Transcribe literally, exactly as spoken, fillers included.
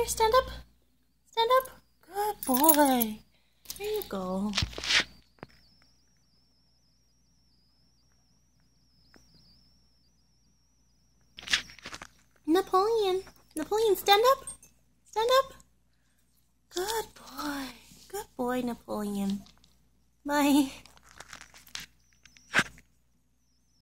here, stand up. Stand up. Good boy. There you go. Napoleon. Napoleon, stand up. Stand up. Good boy. Good boy, Napoleon. Bye.